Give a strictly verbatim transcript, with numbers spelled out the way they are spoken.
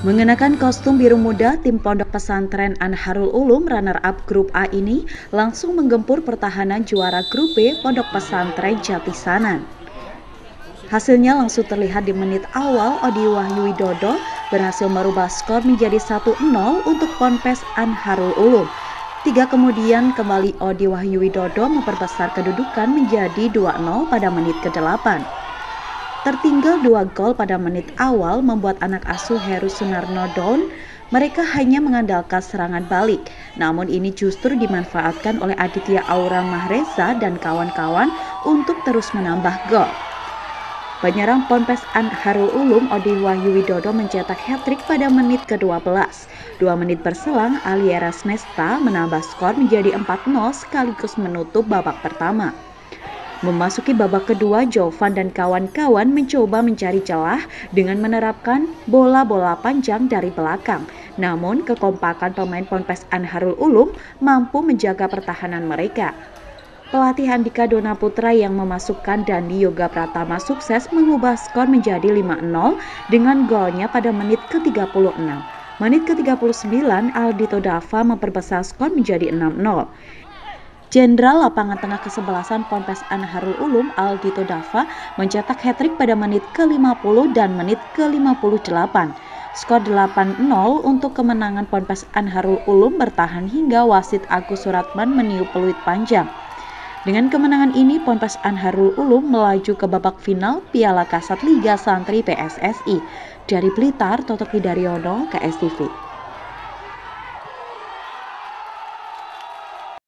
Mengenakan kostum biru muda, tim Pondok Pesantren Anharul Ulum runner-up Grup A ini langsung menggempur pertahanan juara Grup B Pondok Pesantren Jatisanan. Hasilnya langsung terlihat di menit awal. Odi Wahyu Widodo berhasil merubah skor menjadi satu nol untuk Ponpes Anharul Ulum. Tiga kemudian kembali Odi Wahyu Widodo memperbesar kedudukan menjadi dua nol pada menit kedelapan. Tertinggal dua gol pada menit awal membuat anak asuh Heru Sunarno down. Mereka hanya mengandalkan serangan balik. Namun ini justru dimanfaatkan oleh Aditya Aura Mahreza dan kawan-kawan untuk terus menambah gol. Penyerang Ponpes Anharul Ulum Odi Wahyu Widodo mencetak hat-trick pada menit ke-dua belas. Dua menit berselang, Aliera Snesta menambah skor menjadi empat nol sekaligus menutup babak pertama. Memasuki babak kedua, Jovan dan kawan-kawan mencoba mencari celah dengan menerapkan bola-bola panjang dari belakang. Namun, kekompakan pemain Ponpes Anharul Ulum mampu menjaga pertahanan mereka. Pelatih Andika Dona Putra yang memasukkan Dandi Yoga Pratama sukses mengubah skor menjadi lima nol dengan golnya pada menit ke-tiga puluh enam. Menit ke-tiga puluh sembilan, Aldito Dava memperbesar skor menjadi enam nol. Jenderal lapangan tengah kesebelasan Ponpes Anharul Ulum Aldito Dava mencetak hat-trick pada menit ke-lima puluh dan menit ke-lima puluh delapan. Skor delapan nol untuk kemenangan Ponpes Anharul Ulum bertahan hingga wasit Agus Suratman meniup peluit panjang. Dengan kemenangan ini, Ponpes Anharul Ulum melaju ke babak final Piala Kasat Liga Santri P S S I. Dari Blitar, Toto Kidaryono, K S T V.